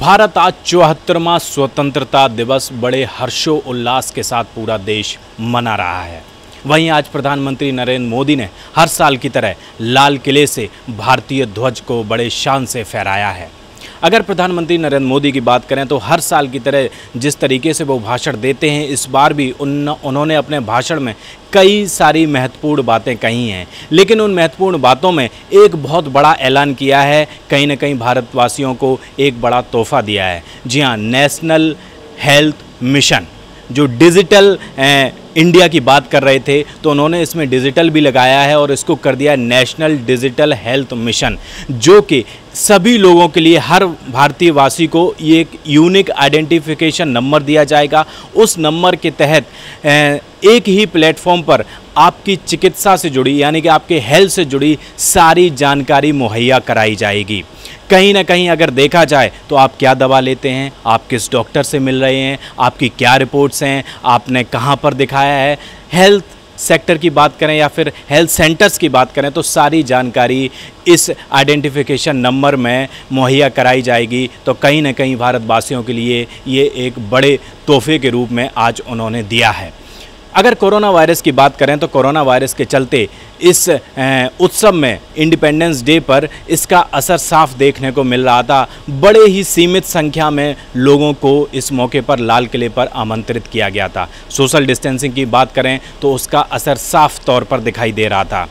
भारत आज 74वां स्वतंत्रता दिवस बड़े हर्षोल्लास के साथ पूरा देश मना रहा है। वहीं आज प्रधानमंत्री नरेंद्र मोदी ने हर साल की तरह लाल किले से भारतीय ध्वज को बड़े शान से फहराया है। अगर प्रधानमंत्री नरेंद्र मोदी की बात करें तो हर साल की तरह जिस तरीके से वो भाषण देते हैं, इस बार भी उन्होंने अपने भाषण में कई सारी महत्वपूर्ण बातें कही हैं। लेकिन उन महत्वपूर्ण बातों में एक बहुत बड़ा ऐलान किया है, कहीं ना कहीं भारतवासियों को एक बड़ा तोहफा दिया है। जी हाँ, नेशनल हेल्थ मिशन, जो डिजिटल इंडिया की बात कर रहे थे तो उन्होंने इसमें डिजिटल भी लगाया है और इसको कर दिया नेशनल डिजिटल हेल्थ मिशन, जो कि सभी लोगों के लिए, हर भारतीय वासी को ये एक यूनिक आइडेंटिफिकेशन नंबर दिया जाएगा। उस नंबर के तहत एक ही प्लेटफॉर्म पर आपकी चिकित्सा से जुड़ी, यानी कि आपके हेल्थ से जुड़ी सारी जानकारी मुहैया कराई जाएगी। कहीं ना कहीं अगर देखा जाए तो आप क्या दवा लेते हैं, आप किस डॉक्टर से मिल रहे हैं, आपकी क्या रिपोर्ट्स हैं, आपने कहाँ पर दिखाया है, हेल्थ सेक्टर की बात करें या फिर हेल्थ सेंटर्स की बात करें तो सारी जानकारी इस आइडेंटिफिकेशन नंबर में मुहैया कराई जाएगी। तो कहीं ना कहीं भारतवासियों के लिए ये एक बड़े तोहफे के रूप में आज उन्होंने दिया है। अगर कोरोना वायरस की बात करें तो कोरोना वायरस के चलते इस उत्सव में, इंडिपेंडेंस डे पर, इसका असर साफ देखने को मिल रहा था। बड़े ही सीमित संख्या में लोगों को इस मौके पर लाल किले पर आमंत्रित किया गया था। सोशल डिस्टेंसिंग की बात करें तो उसका असर साफ तौर पर दिखाई दे रहा था।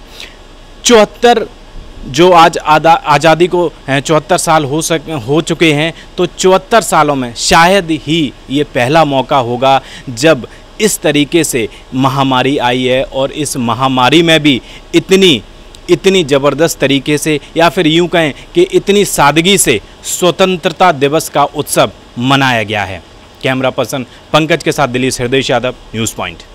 74 जो आज आज़ादी को 74 साल हो चुके हैं, तो 74 सालों में शायद ही ये पहला मौका होगा जब इस तरीके से महामारी आई है और इस महामारी में भी इतनी ज़बरदस्त तरीके से, या फिर यूं कहें कि इतनी सादगी से स्वतंत्रता दिवस का उत्सव मनाया गया है। कैमरा पर्सन पंकज के साथ दिलीप हृदय यादव, न्यूज़ पॉइंट।